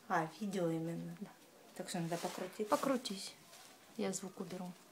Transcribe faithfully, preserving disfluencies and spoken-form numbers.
А, видео именно. Да. Так что надо покрутить. Покрутись. Я звук уберу.